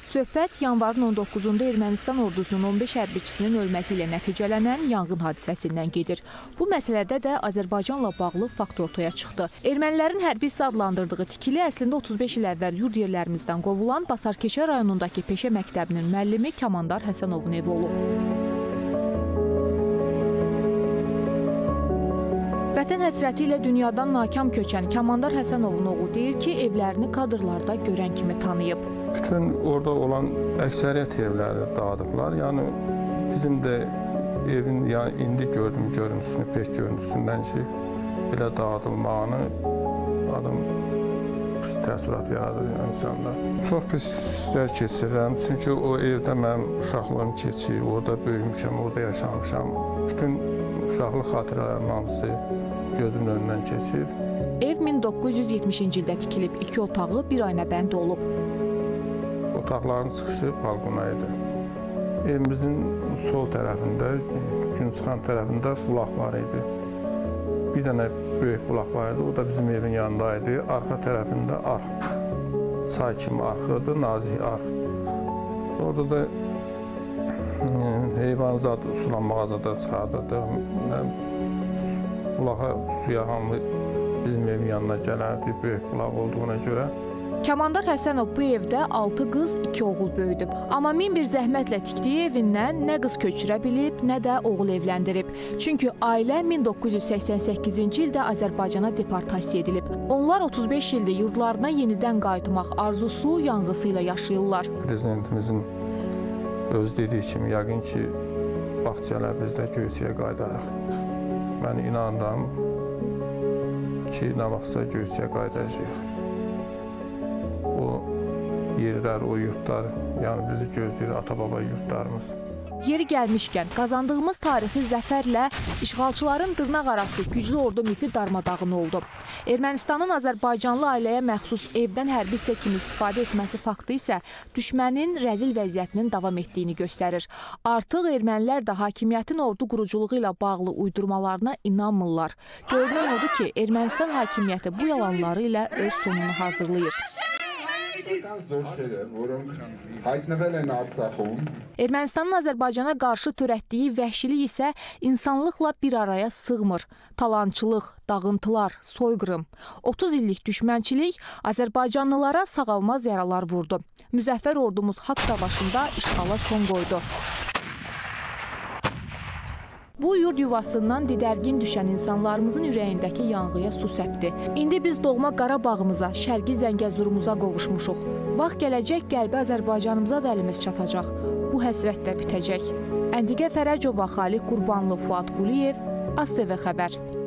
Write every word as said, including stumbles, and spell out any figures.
Söhbət yanvarın on doqquzunda Ermənistan ordusunun on beş hərbiçisinin ölməsi ilə nəticələnən yanğın hadisəsindən gedir. Bu məsələdə də Azərbaycanla bağlı fakt ortaya çıxdı. Ermənilərin hərbi hissə adlandırdığı tikili əslində otuz beş il əvvəl yurd yerlərimizdən qovulan Basarkeçə rayonundakı peşə məktəbinin müəllimi Kamandar Həsənovun evi olub. Vətən həsrəti ilə dünyadan nakam köçən Kamandar Həsənovun oğlu deyir ki, evlərini kadrlarda görən kimi tanıyıb. Bütün orada olan əksəriyyət evləri dağıdıblar. Yəni bizim də evin yəni indi gördüm görüntüsünü, pek görüntüsündən ki, belə dağıdılmağını adam pis təəssürat yaradır insanda. Çox pis hisslər keçirirəm, çünki o evdə mənim uşaqlığım keçir, orada böyümüşəm, orada yaşamışam. Bütün uşaqlıq xatirələrim hamısı gözümün önündən keçir. Ev min doqquz yüz yetmişinci ildə tikilib, iki otağı bir ayna bənd olub. Otaqların çıxışı balkona idi. Evimizin sol tərəfində, gün çıxan tərəfində bulaq var idi. Bir dənə böyük bulaq var idi, o da bizim evin yanındaydı. Arxa tərəfində arx, çay kimi arxıdır, nazik arx. Orada da heyvan zad, sulanmağa zada çıxardırdı. Bulağa suya hamı bizim evin yanına gələrdi, böyük bulaq olduğuna görə. Kamandar Həsənov bu evdə altı qız, iki oğul böyüdüb. Amma min bir zəhmətlə tikdiyi evindən nə qız köçürə bilib, nə də oğul evləndirib. Çünki ailə min doqquz yüz səksən səkkizinci ildə Azərbaycana deportasiya edilib. Onlar otuz beş ildir yurdlarına yenidən qayıtmaq arzusu, yanğısı ilə yaşayırlar. Prezidentimizin öz dediyi kimi, yəqin ki, vaxt gələr biz də Göyçəyə qayıdarıq. Mən inanıram ki, nə vaxtsa Göyçəyə qayıdacağıq. O yerlər, o yurtlar, yəni bizi gözləyir ata-baba yurtlarımız. Yeri gəlmişkən, qazandığımız tarixi zəfərlə işğalçıların dırnaqarası güclü ordu mifi darmadağın oldu. Ermənistanın Azərbaycanlı ailəyə məxsus evdən hərbi hissə kimi istifadə etməsi faktı isə düşmənin rəzil vəziyyətinin davam etdiyini göstərir. Artıq ermənilər də hakimiyyətin ordu quruculuğu ilə bağlı uydurmalarına inanmırlar. Görünən odur ki, Ermənistan hakimiyyəti bu yalanları ilə öz sonunu hazırlayır. Ermənistanın Azərbaycana qarşı törətdiyi vəhşilik isə insanlıqla bir araya sığmır. Talançılıq, dağıntılar, soyqırım, otuz illik düşmənçilik Azərbaycanlılara sağalmaz yaralar vurdu. Müzəffər ordumuz haqq savaşında işğala son qoydu. Bu yurd yuvasından didərgin düşən insanlarımızın ürəyindəki yanğıya su səpdi. İndi biz doğma Qarabağımıza, şərqi Zəngəzurumuza qovuşmuşuq. Vaxt gələcək, qərbi Azərbaycanımıza da əlimiz çatacaq. Bu həsrət də bitəcək. Əndiqə Fərəcova, Xaliq Qurbanlı, Fuad Quliyev, AzTV xəbər.